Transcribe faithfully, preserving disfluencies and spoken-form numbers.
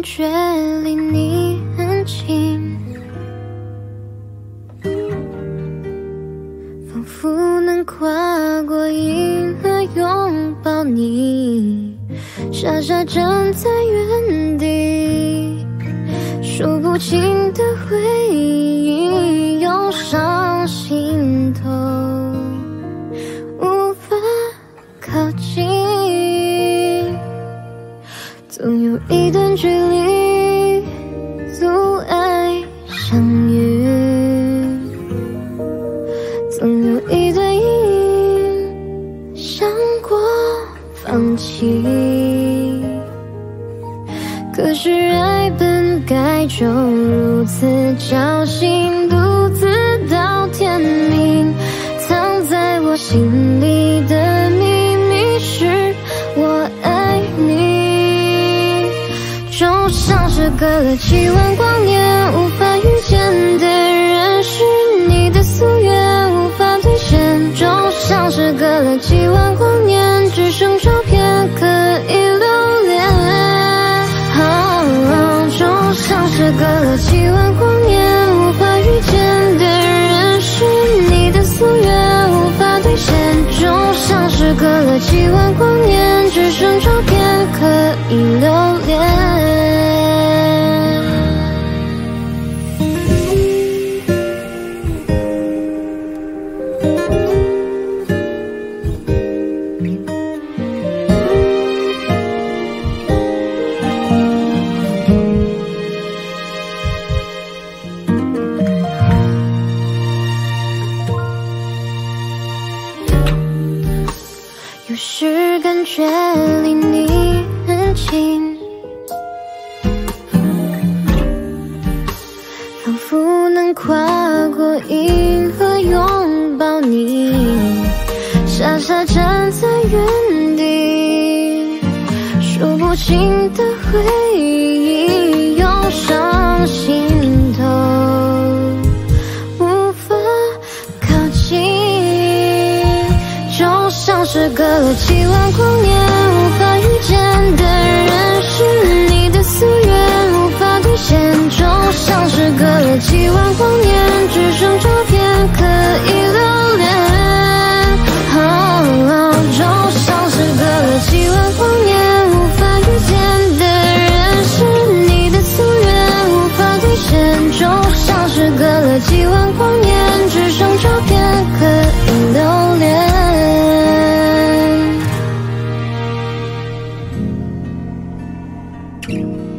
觉离你很近，仿佛能跨过银河拥抱你，傻傻站在原地，数不清的回忆涌上心头，无法靠近。总有一段距离阻碍相遇，总有一段阴影想过放弃。可是爱本该就如此侥幸，独自到天明。藏在我心里的秘密是我爱你，就像是隔了几万光年无法遇见的人，是你的夙愿无法兑现。就像是隔了几万光年，只剩照片可以留恋。就像是隔了几万光年无法遇见的人，是你的夙愿无法兑现。就像是隔了几万光年，只剩照片可以留恋。有时感觉离你很近，仿佛能跨过银河拥抱你，傻傻站在原地，数不清的回忆涌上心头，无法靠近。就像是隔了几万光年无法遇见的人，是你的夙愿无法兑现。就像是隔了几万光年，只剩照片可以留恋。就像是隔了几万光年无法遇见的人，是你的夙愿无法兑现。就像是隔了几万光年，只剩照片可以留恋。 嗯。